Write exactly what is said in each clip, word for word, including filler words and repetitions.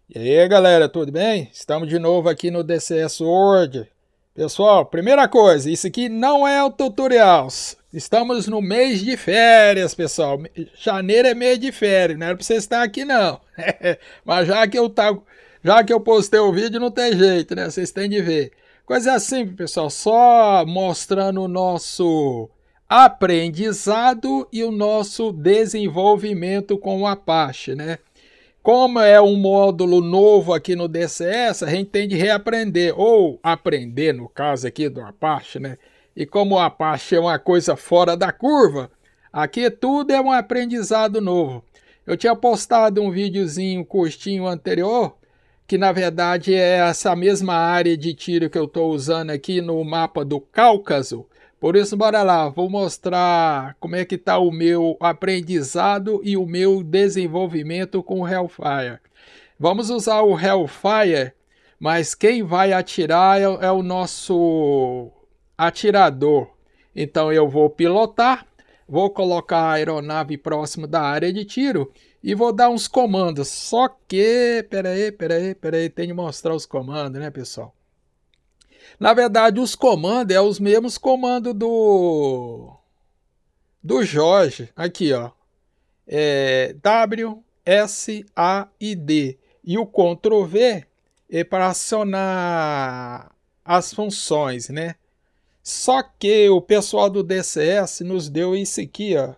E aí galera, tudo bem? Estamos de novo aqui no D C S World. Pessoal, primeira coisa, isso aqui não é o tutorial. Estamos no mês de férias, pessoal. Janeiro é mês de férias, não era para você estar aqui não. Mas já que eu tá, já que eu postei o vídeo, não tem jeito, né? Vocês têm de ver. Coisa simples, pessoal, só mostrando o nosso aprendizado e o nosso desenvolvimento com o Apache, né? Como é um módulo novo aqui no D C S, a gente tem de reaprender, ou aprender no caso aqui do Apache, né? E como o Apache é uma coisa fora da curva, aqui tudo é um aprendizado novo. Eu tinha postado um videozinho curtinho anterior, que na verdade é essa mesma área de tiro que eu estou usando aqui no mapa do Cáucaso. Por isso, bora lá, vou mostrar como é que está o meu aprendizado e o meu desenvolvimento com o Hellfire. Vamos usar o Hellfire, mas quem vai atirar é, é o nosso atirador. Então eu vou pilotar, vou colocar a aeronave próximo da área de tiro e vou dar uns comandos. Só que, peraí, peraí, peraí, tem de mostrar os comandos, né, pessoal? Na verdade, os comandos é os mesmos comandos do do Jorge. Aqui, ó. É W, S, A e D. E o Ctrl V é para acionar as funções, né? Só que o pessoal do D C S nos deu isso aqui, ó.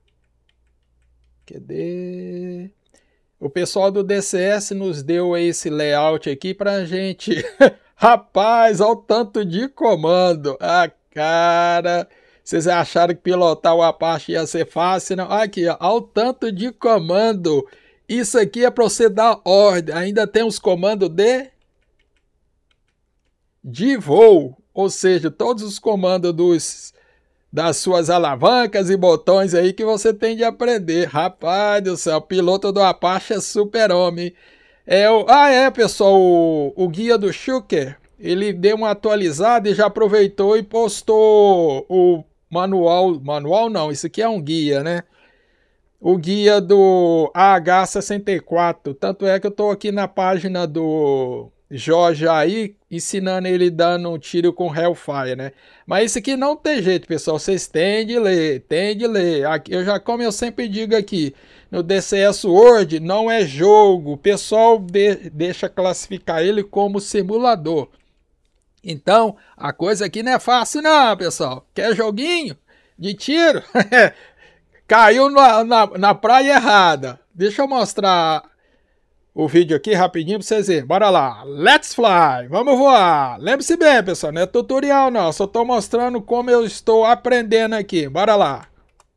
Cadê? O pessoal do D C S nos deu esse layout aqui pra gente. Rapaz, olha o tanto de comando. Ah, cara. Vocês acharam que pilotar o Apache ia ser fácil? Não? Aqui, ó, olha o tanto de comando. Isso aqui é para você dar ordem. Ainda tem os comandos de... de voo. Ou seja, todos os comandos dos... das suas alavancas e botões aí que você tem de aprender. Rapaz do céu, o piloto do Apache é super-homem. É o... Ah, é, pessoal, o, o guia do Shooker, ele deu uma atualizada e já aproveitou e postou o manual. Manual não, isso aqui é um guia, né? O guia do A H sessenta e quatro. Tanto é que eu tô aqui na página do Jorge aí, ensinando ele dando um tiro com Hellfire, né? Mas isso aqui não tem jeito, pessoal. Vocês têm de ler, têm de ler. Aqui, eu já, como eu sempre digo aqui, no D C S World não é jogo. O pessoal de, deixa classificar ele como simulador. Então, a coisa aqui não é fácil não, pessoal. Quer joguinho de tiro? Caiu na, na, na praia errada. Deixa eu mostrar o vídeo aqui rapidinho para vocês verem. Bora lá. Let's fly. Vamos voar. Lembre-se bem, pessoal. Não é tutorial não. Só estou mostrando como eu estou aprendendo aqui. Bora lá.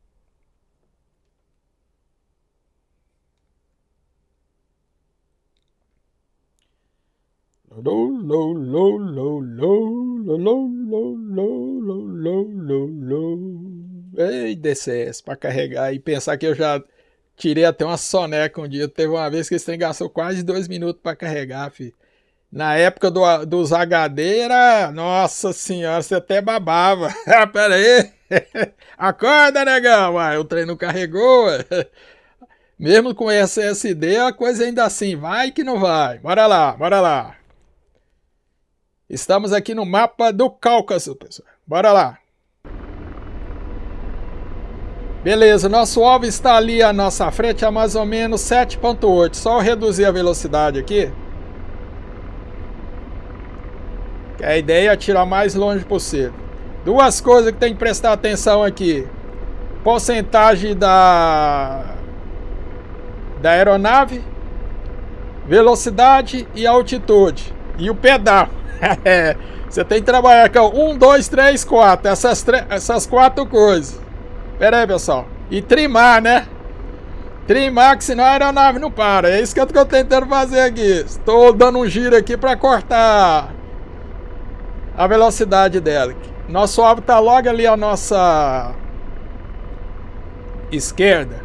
Ei, D C S, para carregar e pensar que eu já tirei até uma soneca um dia. Teve uma vez que esse trem gastou quase dois minutos para carregar, filho. Na época do, dos H D era... Nossa senhora, você até babava. Pera aí. Acorda, negão. Uai, o trem não carregou. Mesmo com S S D, a coisa ainda assim. Vai que não vai. Bora lá, bora lá. Estamos aqui no mapa do Cáucaso, pessoal. Bora lá. Beleza, nosso alvo está ali à nossa frente a mais ou menos sete ponto oito. Só eu reduzir a velocidade aqui. Que a ideia é atirar mais longe possível. Duas coisas que tem que prestar atenção aqui. Porcentagem da, da aeronave, velocidade e altitude. E o pedal. Você tem que trabalhar com um, dois, três, quatro. Essas, essas quatro coisas. Pera aí, pessoal. E trimar, né? Trimar, que senão a aeronave não para. É isso que eu tô tentando fazer aqui. Estou dando um giro aqui para cortar a velocidade dela. Nosso alvo tá logo ali à nossa esquerda.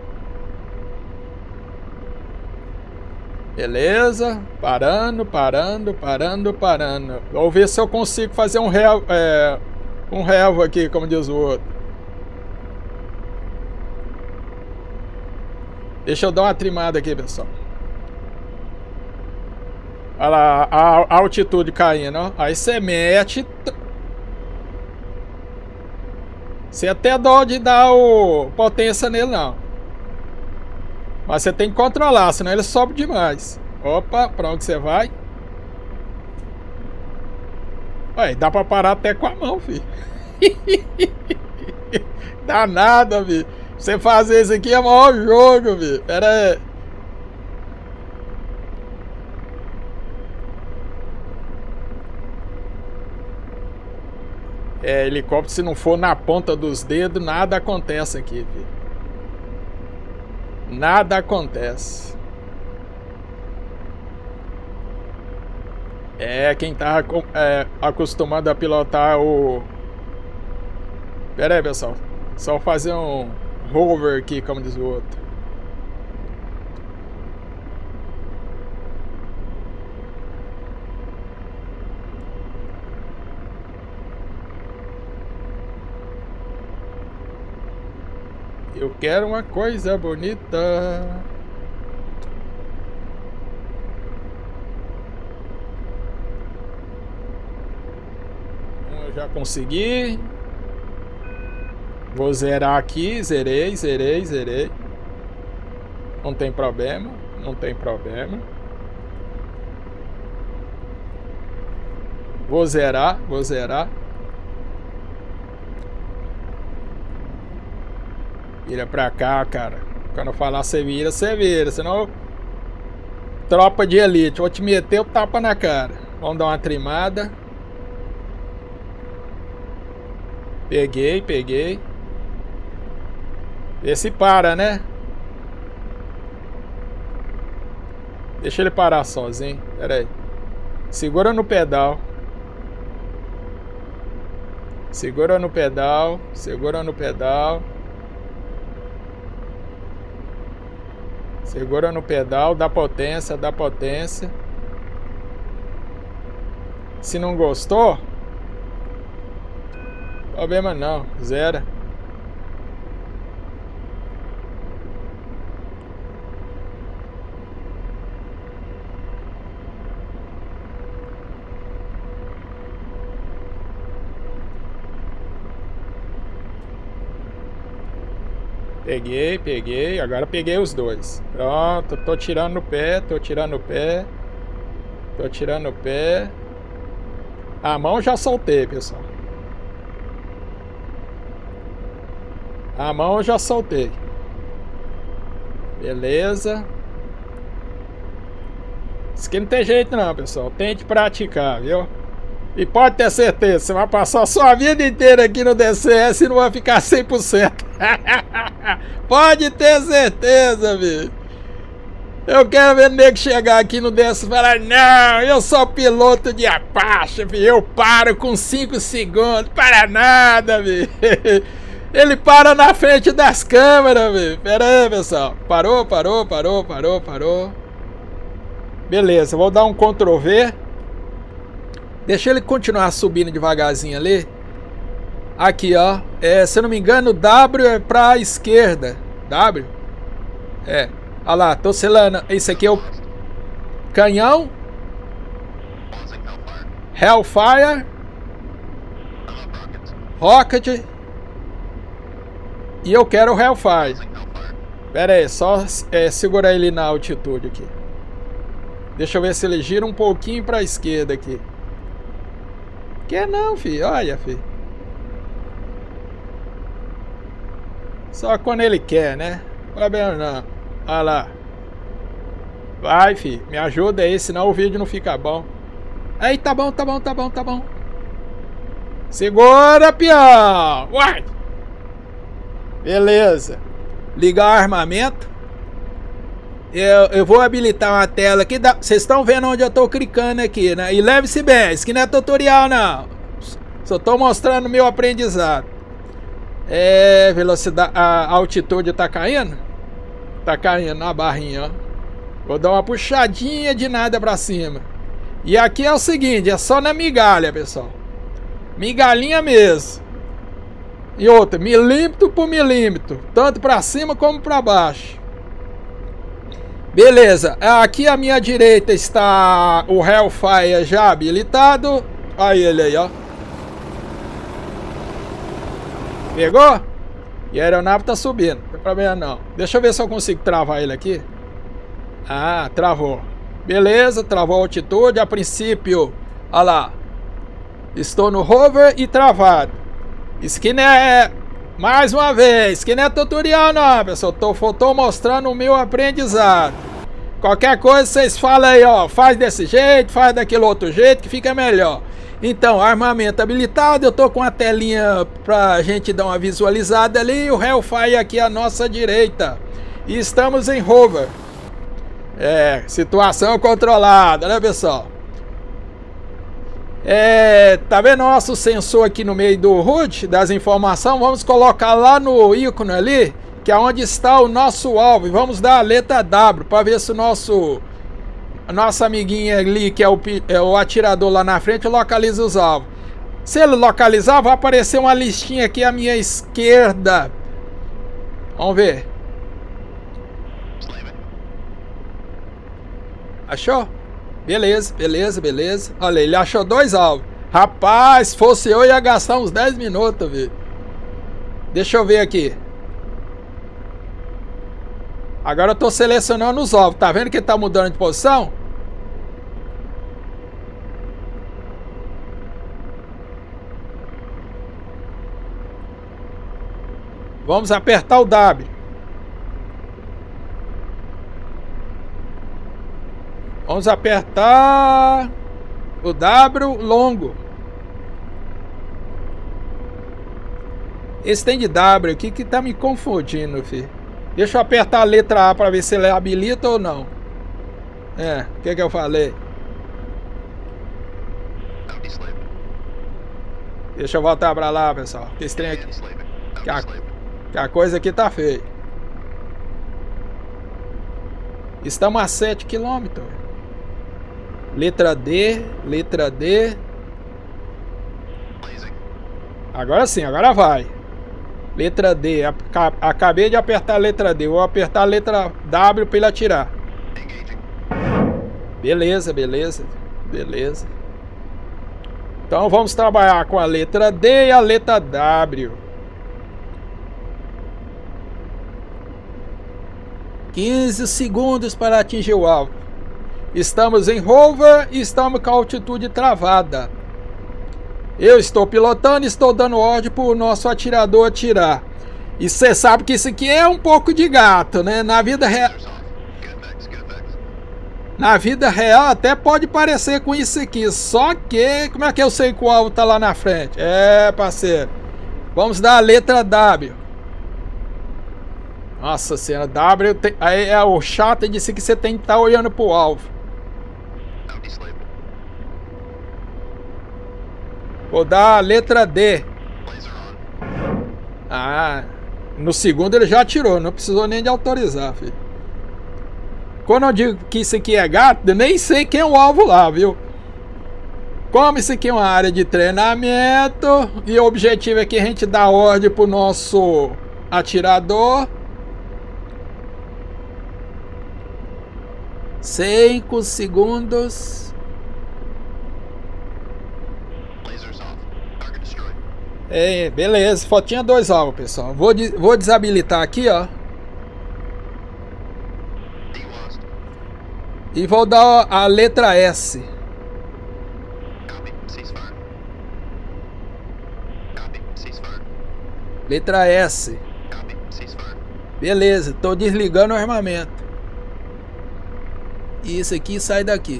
Beleza. Parando, parando, parando, parando. Vou ver se eu consigo fazer um relvo, é, um relvo aqui, como diz o outro. Deixa eu dar uma trimada aqui, pessoal. Olha lá, a, a altitude caindo, ó. Aí você mete. Você até dó de dar o potência nele, não. Mas você tem que controlar, senão ele sobe demais. Opa, pra onde você vai? Ué, dá pra parar até com a mão, filho. Dá nada, filho. Você fazer isso aqui é o maior jogo, filho. Pera aí. É, helicóptero, se não for na ponta dos dedos, nada acontece aqui, filho. Nada acontece. É, quem tá é, acostumado a pilotar o... Pera aí, pessoal. Só fazer um hover aqui, como diz o outro. Eu quero uma coisa bonita. Eu já consegui. Vou zerar aqui. Zerei, zerei, zerei. Não tem problema. Não tem problema. Vou zerar, vou zerar. Vira pra cá, cara. Quando eu falar você vira, você vira. Senão, tropa de elite. Vou te meter o tapa na cara. Vamos dar uma trimada. Peguei, peguei. Vê se para, né? Deixa ele parar sozinho. Pera aí. Segura no pedal. Segura no pedal. Segura no pedal. Segura no pedal, dá potência, dá potência. Se não gostou, problema não, zero. Peguei, peguei, agora peguei os dois. Pronto, tô tirando o pé, tô tirando o pé. Tô tirando o pé. A mão já soltei, pessoal. A mão eu já soltei. Beleza. Isso aqui não tem jeito não, pessoal. Tente praticar, viu? E pode ter certeza, você vai passar a sua vida inteira aqui no D C S e não vai ficar cem por cento. Pode ter certeza, filho. Eu quero ver o nego chegar aqui no D S e falar: não, eu sou piloto de Apache, filho. Eu paro com cinco segundos. Para nada, filho. Ele para na frente das câmeras, filho. Pera aí, pessoal. Parou, parou, parou, parou, parou. Beleza, vou dar um control V. Deixa ele continuar subindo devagarzinho ali. Aqui, ó. É, se eu não me engano, W é pra esquerda. W? É. Olha lá, tô selando. Esse aqui é o canhão. Hellfire. Rocket. E eu quero o Hellfire. Pera aí, só é, segurar ele na altitude aqui. Deixa eu ver se ele gira um pouquinho pra esquerda aqui. Quer não, filho. Olha, filho. Só quando ele quer, né? Problema não. Olha lá. Vai, filho. Me ajuda aí, senão o vídeo não fica bom. Aí, tá bom, tá bom, tá bom, tá bom. Segura, peão. Uai. Beleza. Ligar o armamento. Eu, eu vou habilitar uma tela aqui. Vocês estão vendo onde eu tô clicando aqui, né? E leve-se bem, isso aqui não é tutorial, não. Só tô mostrando meu aprendizado. É, velocidade, a altitude tá caindo? Tá caindo na barrinha, ó. Vou dar uma puxadinha de nada pra cima. E aqui é o seguinte, é só na migalha, pessoal. Migalhinha mesmo. E outra, milímetro por milímetro. Tanto pra cima como pra baixo. Beleza, aqui à minha direita está o Hellfire já habilitado. Olha ele aí, ó. Pegou? E a aeronave tá subindo, não tem problema não. Deixa eu ver se eu consigo travar ele aqui. Ah, travou. Beleza, travou a altitude. A princípio, olha lá. Estou no hover e travado. Isso aqui não é... Mais uma vez, isso aqui não é tutorial não, pessoal. Tô, tô mostrando o meu aprendizado. Qualquer coisa vocês falam aí, ó. Faz desse jeito, faz daquele outro jeito que fica melhor. Então, armamento habilitado. Eu tô com a telinha pra gente dar uma visualizada ali. O Hellfire aqui à nossa direita. E estamos em hover. É, situação controlada, né, pessoal? É, tá vendo nosso sensor aqui no meio do H U D, das informações? Vamos colocar lá no ícone ali, que é onde está o nosso alvo. E vamos dar a letra W para ver se o nosso nossa amiguinha ali, que é o, é o atirador lá na frente, localiza os alvos. Se ele localizar, vai aparecer uma listinha aqui à minha esquerda. Vamos ver. Achou? Beleza, beleza, beleza. Olha, ele achou dois alvos. Rapaz, se fosse eu, ia gastar uns dez minutos, viu? Deixa eu ver aqui. Agora eu tô selecionando os alvos. Tá vendo que ele tá mudando de posição? Vamos apertar o W. Vamos apertar o W longo. Esse tem de W aqui que tá me confundindo, filho. Deixa eu apertar a letra A para ver se ele habilita ou não. É, o que que eu falei? Deixa eu voltar pra lá, pessoal. Esse trem aqui. Que a, que a coisa aqui tá feia. Estamos a sete quilômetros. Letra D, letra D. Agora sim, agora vai. Letra D, acabei de apertar a letra D. Vou apertar a letra W para ele atirar. Beleza, beleza, beleza. Então vamos trabalhar com a letra D e a letra W. quinze segundos para atingir o alvo. Estamos em hover e estamos com a altitude travada. Eu estou pilotando e estou dando ordem para o nosso atirador atirar. E você sabe que isso aqui é um pouco de gato, né? Na vida real... Na vida real até pode parecer com isso aqui. Só que... Como é que eu sei que o alvo está lá na frente? É, parceiro. Vamos dar a letra W. Nossa senhora, W... Tem, aí é o chato disso que você tem que estar olhando para o alvo. Vou dar a letra D. Ah, no segundo ele já atirou, não precisou nem de autorizar, filho. Quando eu digo que isso aqui é gato, eu nem sei quem é o alvo lá, viu? Como isso aqui é uma área de treinamento e o objetivo é que a gente dá ordem pro nosso atirador. Cinco segundos. É, beleza, só tinha dois alvos, pessoal. Vou, de, vou desabilitar aqui, ó. E vou dar a letra S. Letra S. Beleza, tô desligando o armamento. E isso aqui sai daqui.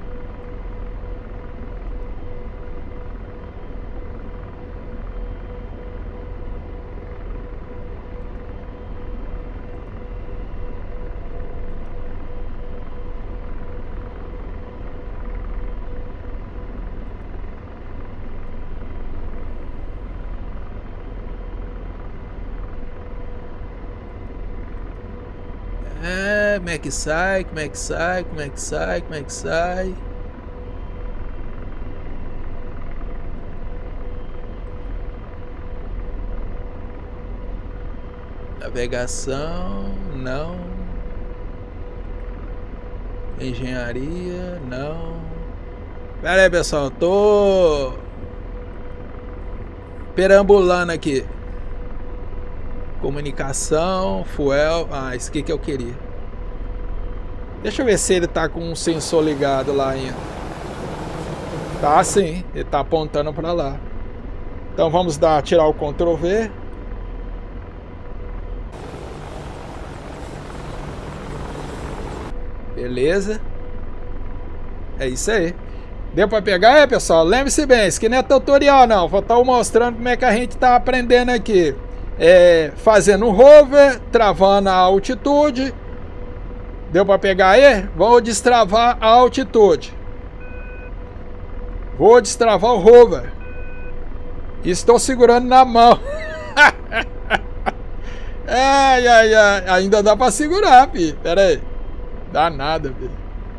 É, como é que sai, como é que sai, como é que sai, como é que sai. Navegação, não. Engenharia, não. Pera aí, pessoal, eu tô perambulando aqui. Comunicação, fuel. Ah, isso aqui que eu queria. Deixa eu ver se ele tá com um sensor ligado lá ainda. Tá sim, ele tá apontando para lá. Então vamos dar, tirar o control V. Beleza. É isso aí. Deu para pegar, é, pessoal? Lembre-se bem, isso aqui não é tutorial não. Vou estar mostrando como é que a gente tá aprendendo aqui. É, fazendo um rover, travando a altitude. Deu para pegar aí? Vou destravar a altitude. Vou destravar o rover. Estou segurando na mão. Ai, ai, ai. Ainda dá para segurar, filho. Pera aí. Dá nada, filho.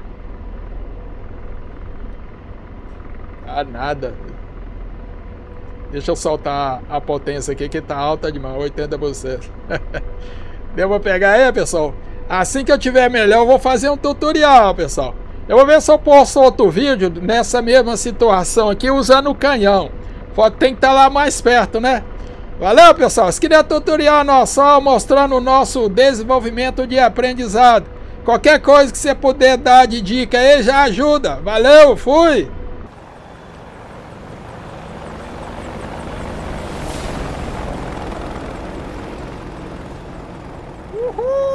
Dá nada, filho. Deixa eu soltar a potência aqui que tá alta demais, oitenta por cento. Deu para pegar aí, pessoal? Assim que eu tiver melhor, eu vou fazer um tutorial, pessoal. Eu vou ver se eu posto outro vídeo nessa mesma situação aqui, usando o canhão. Tem que estar lá mais perto, né? Valeu, pessoal. Esse aqui não é tutorial não, só mostrando o nosso desenvolvimento de aprendizado. Qualquer coisa que você puder dar de dica aí, já ajuda. Valeu, fui! Uhul!